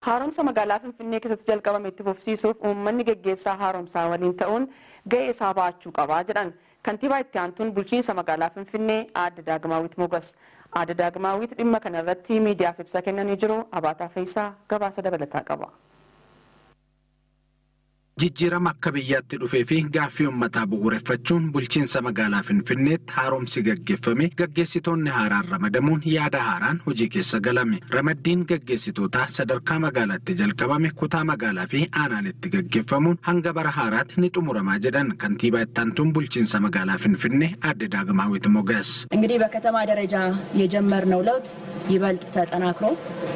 Haaromsa magaalaa Finfinnee keessatti jalqabame itti fufsiisuuf uummanni geggeessaa haaromsaa waliin ta'uun ga'ee isaa baachuu qaba jedhan kantiibaa itti aantuun bulchiinsa magaalaa Finfinnee Aadde Daagmaawit Mogas. Aadde Daagmaawit dhimma kana irratti miidiyaaf ibsa kennanii jiru. Abaataa Feeyisaa gabaasa dabalataa qaba. Jijjiirama akka biyyaatti dhufee fi gaaffii uummataa bu'uureffachuun bulchiinsa magaalaa Finfinneetti haaromsi gaggeeffame gaggeessitoonni haaraan ramadamuun yaada haaraan hojii keessa galame. Ramaddiin gaggeessitootaa sadarkaa magaalaatti jalqabame kutaa magaalaa fi aanaaletti gaggeeffamuun hanga bara haaraatti ni xumuramaa jedhan kantiibaa itti aantuun bulchiinsa magaalaa Finfinnee Aadde Daagmaawit Mogas. እንግዲህ በከተማ ደረጃ የጀመርነው ለውጥ ይበልጥ ተጠናክሮ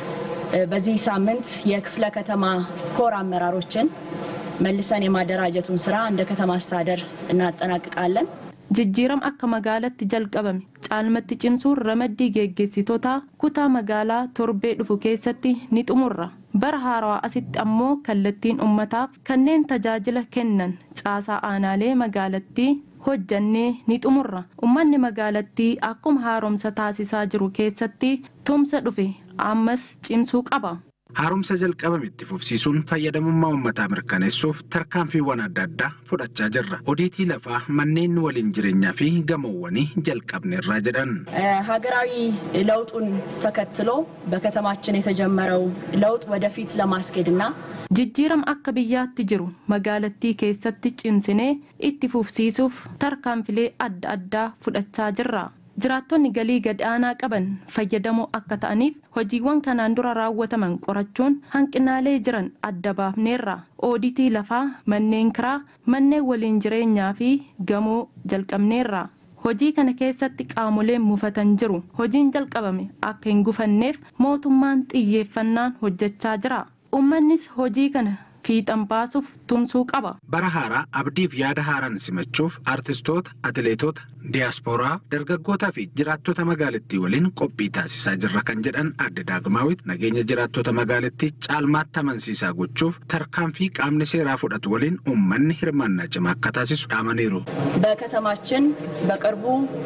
በዚህ ሳምንት የክፍለ ከተማ ኮር አመራሮችን መልሰን የማደራጀቱን ስራ እንደ ከተማ አስተዳደር እናጠናቅቃለን። Jijjiiram akka magaalatti jalqabame caalmatti cimsuun ramaddii geggeessitoota kutaa magaalaa torbee dhufu keessatti ni xumurra. Bara haarawaa asitti ammoo kallattiin ummataaf kanneen tajaajila kennan caasaa aanaalee magaalattii hojjannee ni xumurra. Ummanni magaalattii akkuma haaromsa taasisaa jiru keessatti tumsa dhufe ammas cimsuu qaba. Haaromsa jalqabame itti fufsiisuun fayyadamummaa uummataa mirkaneessuuf tarkaanfiiwwan adda addaa fudhachaa jirra. Odiitii lafaa manneen waliin jireenyaa fi gamoowwanii jalqabneerra jedhan. ሀገራዊ ለውጡን ተከትሎ በከተማችን የተጀመረው ለውጥ ወደፊት ለማስኬድና Jijjiiram akka biyyaatti jiru magaalattii keessatti cimsinee itti fufsiisuuf tarkaanfilee adda addaa fudhachaa jirra. Jiraattonni galii gad aanaa qaban fayyadamoo akka ta'aniif hojiiwwan kanaan dura raawwataman qorachuun hanqinaalee jiran adda baafneerra. Ooditii lafaa, manneen kiraa, manneen waliin jireenyaa fi gamoo jalqabneerra. Hojii kana keessatti qaamoleen mufatan jiru. Hojiin jalqabame akka hin gufanneef mootummaan xiyyeeffannaan hojjechaa jira. Uummannis hojii kana fiixan baasuuf tumsuu qaba. Bara haaraa abdiif yaada haaraan simachuuf artistoota, atileetota, diiyaaspooraa, dargaggootaa fi jiraattota magaalattii waliin qophii taasisaa jirra kan jedhan Aadde Daagmaawit nageenya jiraattota magaalattii caalmaatti amansiisaa gochuuf tarkaanfii qaamni seeraa fudhatu waliin uummanni hirmaannaa cimaa akka taasisu dhaamaniiru. በከተማችን በቅርቡ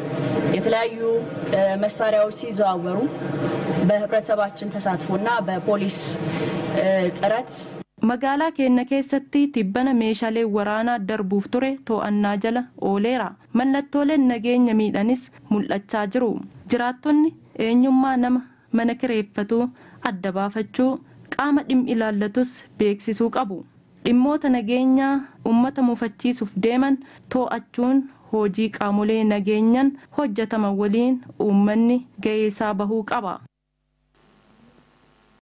የተለያዩ መሳሪያዎች ሲዘዋወሩ በህብረተሰባችን ተሳትፎና በፖሊስ ጥረት Magaalaa keenya keessatti tibbana meeshaalee waraanaa darbuuf ture to'annaa jala ooleera. Mallattooleen nageenya miidhanis mul'achaa jiru. Jiraattonni eenyummaa nama mana kireeffatuu adda baafachuu qaama dhimmi ilaallatus beeksisuu qabu. Dhimmoota nageenyaa uummata mufachiisuuf deeman to'achuun hojii qaamolee nageenyaan hojjetaman waliin uummanni ga'ee isaa bahuu qaba.